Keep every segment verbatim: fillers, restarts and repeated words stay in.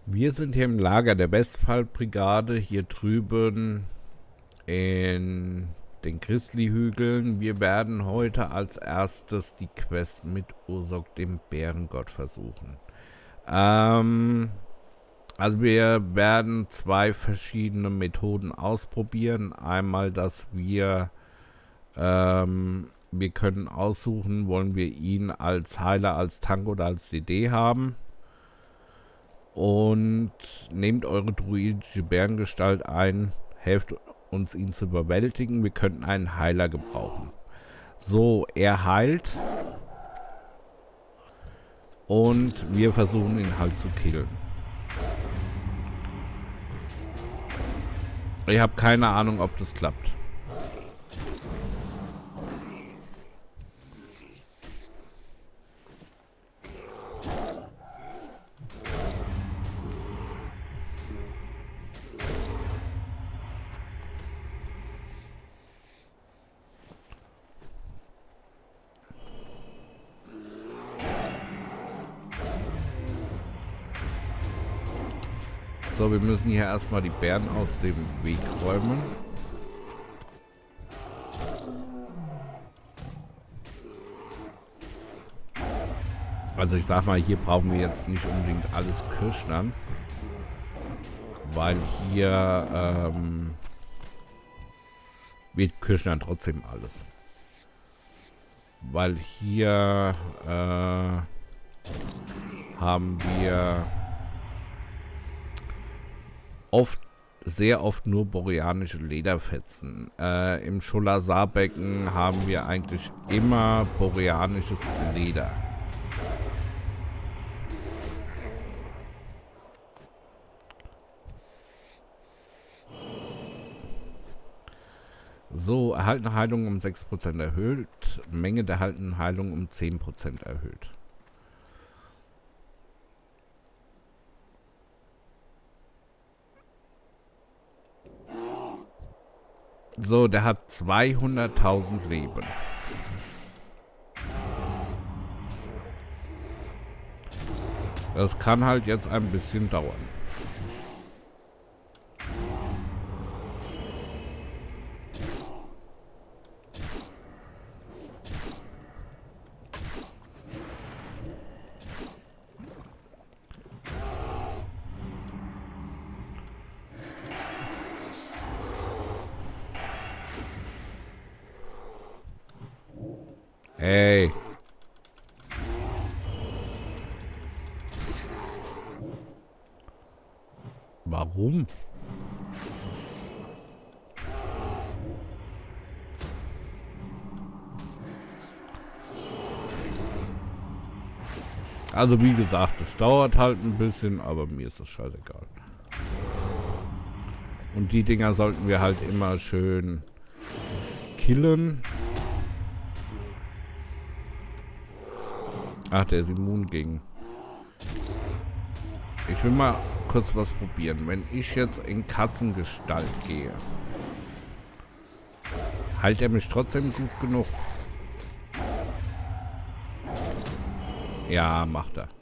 Wir sind hier im Lager der Westphal-Brigade, hier drüben in den Grizzly-Hügeln. Wir werden heute als erstes die Quest mit Ursok, dem Bärengott, versuchen. Ähm, also wir werden zwei verschiedene Methoden ausprobieren. Einmal, dass wir, ähm, wir können aussuchen, wollen wir ihn als Heiler, als Tank oder als D D haben. Und nehmt eure druidische Bärengestalt ein, helft uns, ihn zu überwältigen. Wir könnten einen Heiler gebrauchen. So, er heilt. Und wir versuchen ihn halt zu killen. Ich habe keine Ahnung, ob das klappt. So, wir müssen hier erstmal die Bären aus dem Weg räumen. Also ich sag mal, hier brauchen wir jetzt nicht unbedingt alles kirschnern. Weil hier ähm, wir kirschnern trotzdem alles. Weil hier äh, haben wir oft, sehr oft nur boreanische Lederfetzen. Äh, Im Scholazar-Becken haben wir eigentlich immer boreanisches Leder. So, erhaltene Heilung um sechs Prozent erhöht, Menge der erhaltenen Heilung um zehn Prozent erhöht. So, der hat zweihunderttausend Leben. Das kann halt jetzt ein bisschen dauern. Hey. Warum? Also wie gesagt, es dauert halt ein bisschen, aber mir ist das scheißegal. Und die Dinger sollten wir halt immer schön killen. Ach, der ist immun gegen. Ich will mal kurz was probieren. Wenn ich jetzt in Katzengestalt gehe, heilt er mich trotzdem gut genug? Ja, macht er.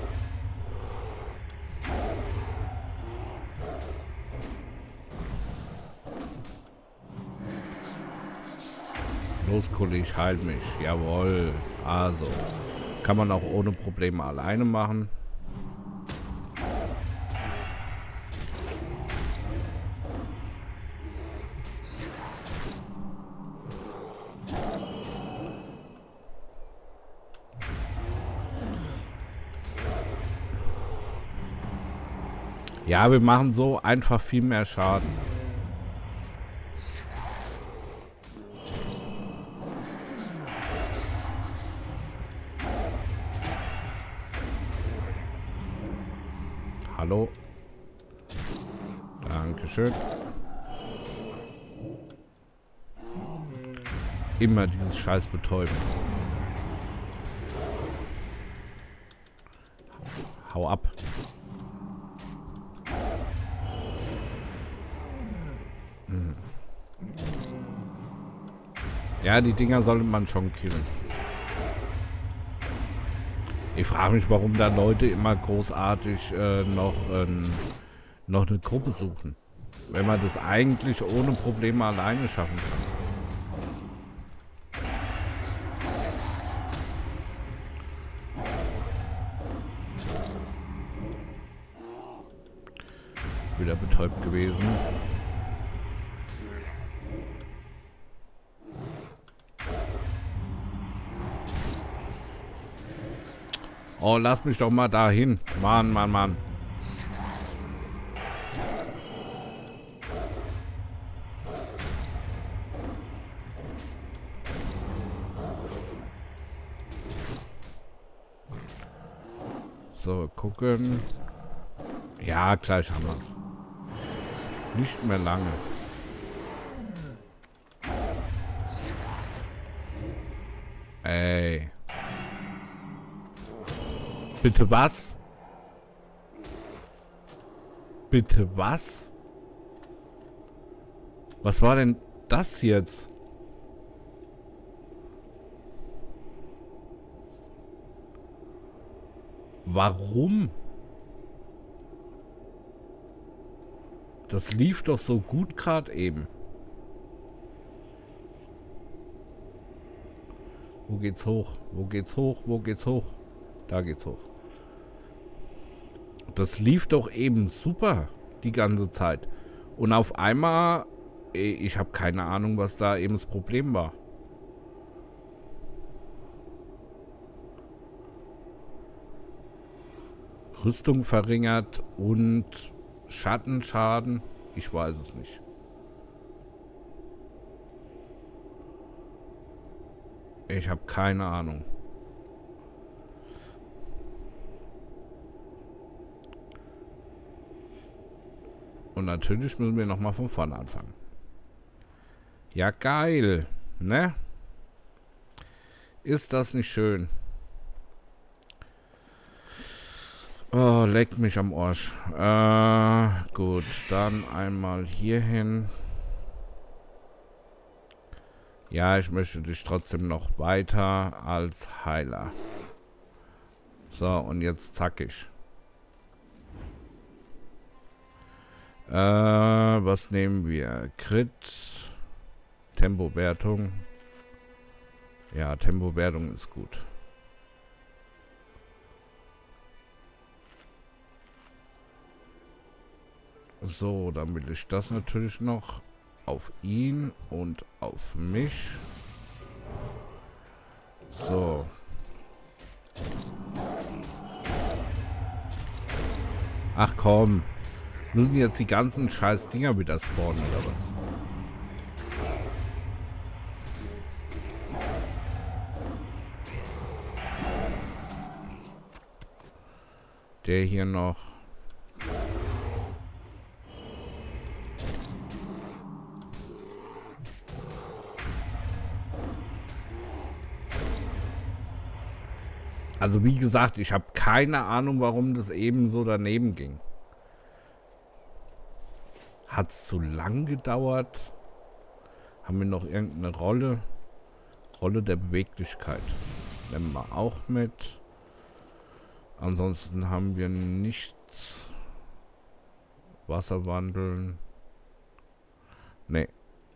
Los, Kollege, heil mich. Jawohl. Also. Kann man auch ohne Probleme alleine machen. Ja, wir machen so einfach viel mehr Schaden. Hallo. Dankeschön. Immer dieses scheiß Betäuben. Hau ab. Hm. Ja, die Dinger sollte man schon killen. Ich frage mich, warum da Leute immer großartig äh, noch, ähm, noch eine Gruppe suchen. Wenn man das eigentlich ohne Probleme alleine schaffen kann. Wieder betäubt gewesen. Oh, lass mich doch mal dahin. Mann, Mann, Mann. So, gucken. Ja, gleich haben wir es. Nicht mehr lange. Ey. Bitte was? Bitte was? Was war denn das jetzt? Warum? Das lief doch so gut gerade eben. Wo geht's hoch? Wo geht's hoch? Wo geht's hoch? Da geht's hoch. Das lief doch eben super die ganze Zeit. Und auf einmal, ich habe keine Ahnung, was da eben das Problem war. Rüstung verringert und Schattenschaden? Ich weiß es nicht. Ich habe keine Ahnung. Und natürlich müssen wir nochmal von vorne anfangen. Ja, geil. Ne? Ist das nicht schön? Oh, leck mich am Arsch. Äh, gut, dann einmal hier hin. Ja, ich möchte dich trotzdem noch weiter als Heiler. So, und jetzt zackig. Äh, was nehmen wir? Crit. Tempowertung. Ja, Tempowertung ist gut. So, dann will ich das natürlich noch auf ihn und auf mich. So. Ach komm. Müssen jetzt die ganzen scheiß Dinger wieder spawnen oder was? Der hier noch. Also wie gesagt, ich habe keine Ahnung, warum das eben so daneben ging. Hat es zu lang gedauert? Haben wir noch irgendeine Rolle? Rolle der Beweglichkeit. Nehmen wir auch mit. Ansonsten haben wir nichts. Wasserwandeln. Nee.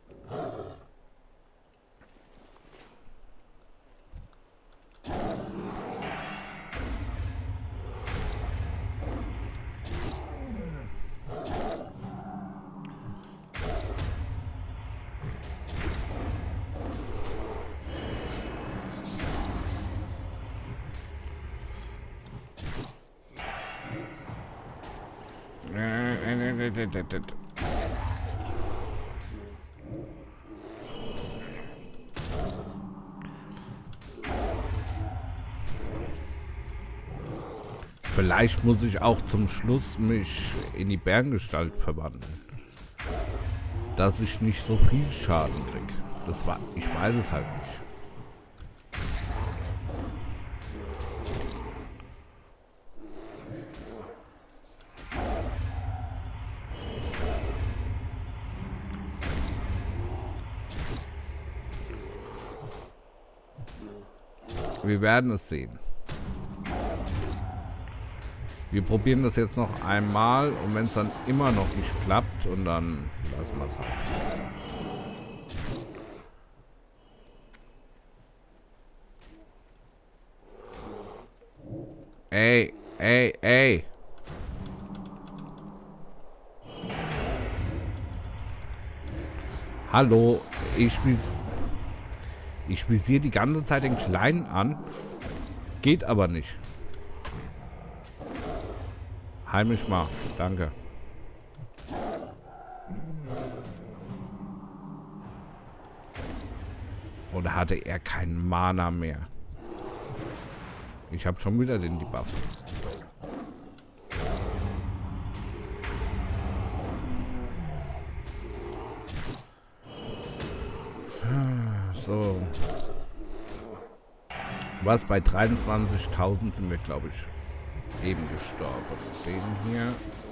Vielleicht muss ich auch zum Schluss mich in die Bärengestalt verwandeln. Dass ich nicht so viel Schaden krieg. Das war, ich weiß es halt nicht. Wir werden es sehen. Wir probieren das jetzt noch einmal und wenn es dann immer noch nicht klappt und dann lassen wir es halt. Ey, ey, ey. Hallo, ich spiel ich visiere die ganze Zeit den Kleinen an. Geht aber nicht. Heimisch mal, danke. Oder hatte er keinen Mana mehr? Ich habe schon wieder den Debuff. So. Was bei dreiundzwanzigtausend sind wir, glaube ich, eben gestorben. Den hier.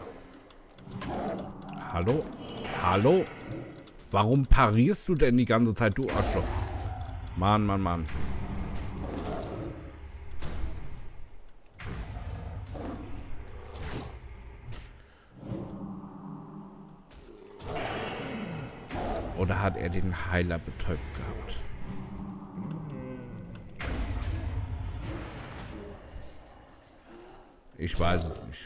Hallo? Hallo? Warum parierst du denn die ganze Zeit, du Arschloch? Mann, Mann, Mann. Oder hat er den Heiler betäubt gehabt? Ich weiß es nicht.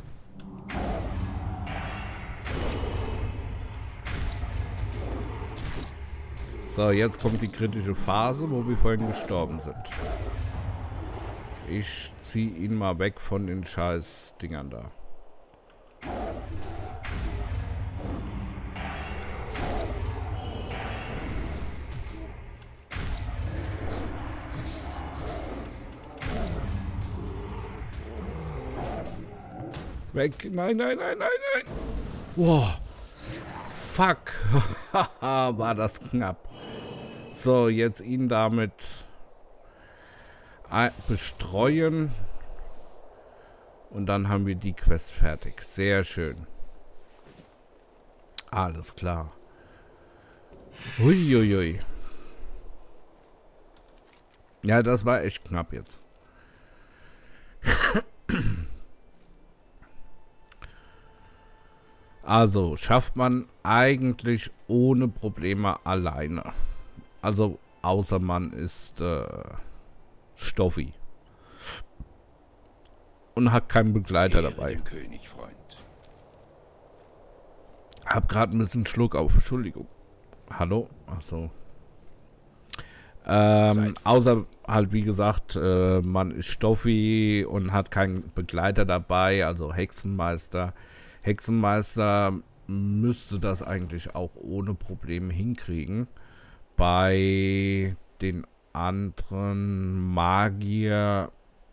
So, jetzt kommt die kritische Phase, wo wir vorhin gestorben sind. Ich ziehe ihn mal weg von den scheiß Dingern da. Weg. Nein, nein, nein, nein, nein. Wow. Fuck. War das knapp. So, jetzt ihn damit bestreuen. Und dann haben wir die Quest fertig. Sehr schön. Alles klar. Huiuiui. Ja, das war echt knapp jetzt. Also, schafft man eigentlich ohne Probleme alleine. Also, außer man ist äh, Stoffi. Und hat keinen Begleiter dabei. König, Freund. Hab gerade ein bisschen Schluck auf. Entschuldigung. Hallo? Achso. Ähm, außer halt, wie gesagt, äh, man ist Stoffi und hat keinen Begleiter dabei, also Hexenmeister. Hexenmeister müsste das eigentlich auch ohne Probleme hinkriegen. Bei den anderen Magier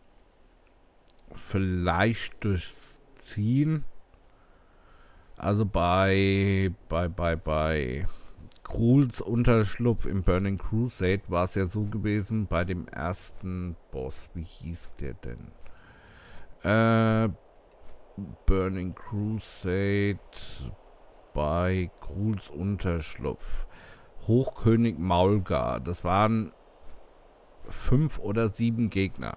vielleicht durchs Ziehen. Also bei bei bei bei Gruls Unterschlupf im Burning Crusade war es ja so gewesen, bei dem ersten Boss, wie hieß der denn? Äh, Burning Crusade bei Gruls Unterschlupf. Hochkönig Maulgar. Das waren fünf oder sieben Gegner.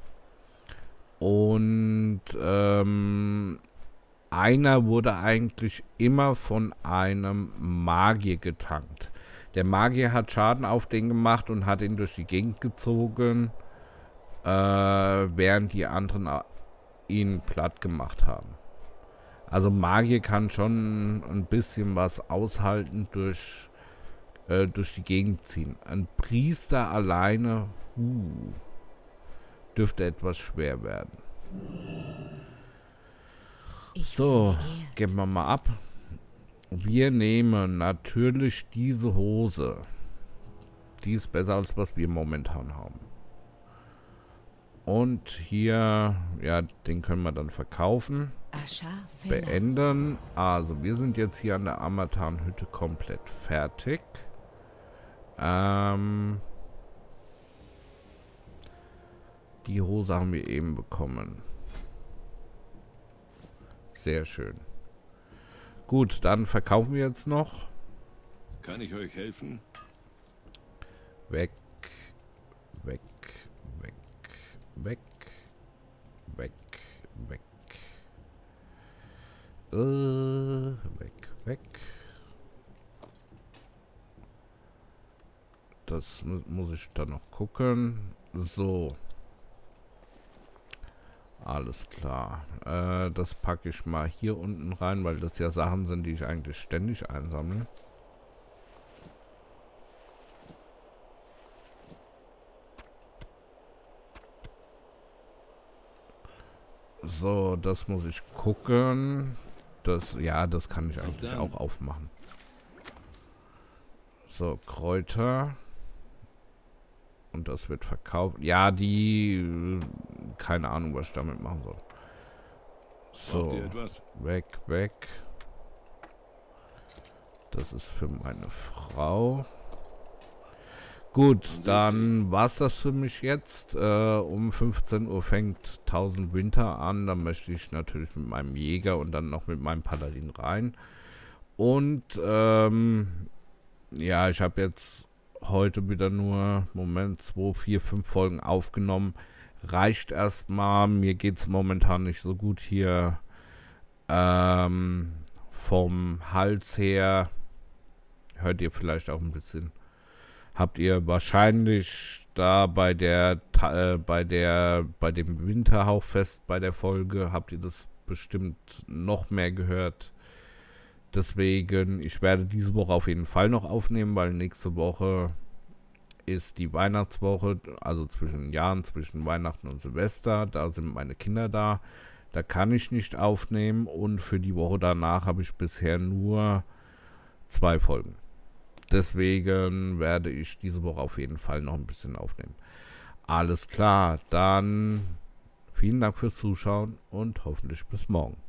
Und ähm, einer wurde eigentlich immer von einem Magier getankt. Der Magier hat Schaden auf den gemacht und hat ihn durch die Gegend gezogen, äh, während die anderen ihn platt gemacht haben. Also Magier kann schon ein bisschen was aushalten durch, äh, durch die Gegend ziehen. Ein Priester alleine uh, dürfte etwas schwer werden. So, geben wir mal ab. Wir nehmen natürlich diese Hose. Die ist besser als was wir momentan haben. Und hier, ja, den können wir dann verkaufen. Beenden. Also, wir sind jetzt hier an der Amatan-Hütte komplett fertig. Ähm, die Hose haben wir eben bekommen. Sehr schön. Gut, dann verkaufen wir jetzt noch. Kann ich euch helfen? Weg, weg, weg, weg, weg, weg, Äh, weg, weg. Das mu muss ich dann noch gucken. So. Alles klar. Äh, das packe ich mal hier unten rein, weil das ja Sachen sind, die ich eigentlich ständig einsammle. So, das muss ich gucken. Das, ja, das kann ich eigentlich auch aufmachen. So, Kräuter. Und das wird verkauft. Ja, die... Keine Ahnung, was ich damit machen soll. So, weg, weg. Das ist für meine Frau. Gut, dann war's das für mich jetzt. Äh, um fünfzehn Uhr fängt tausend Winter an. Dann möchte ich natürlich mit meinem Jäger und dann noch mit meinem Paladin rein. Und, ähm, ja, ich habe jetzt heute wieder nur, Moment, zwei, vier, fünf Folgen aufgenommen. Reicht erstmal. Mir geht's momentan nicht so gut hier. Ähm, vom Hals her. Hört ihr vielleicht auch ein bisschen. Habt ihr wahrscheinlich da bei der, äh, bei der, bei dem Winterhauchfest, bei der Folge, habt ihr das bestimmt noch mehr gehört. Deswegen, ich werde diese Woche auf jeden Fall noch aufnehmen, weil nächste Woche ist die Weihnachtswoche, also zwischen den Jahren, zwischen Weihnachten und Silvester. Da sind meine Kinder da. Da kann ich nicht aufnehmen und für die Woche danach habe ich bisher nur zwei Folgen. Deswegen werde ich diese Woche auf jeden Fall noch ein bisschen aufnehmen. Alles klar, dann vielen Dank fürs Zuschauen und hoffentlich bis morgen.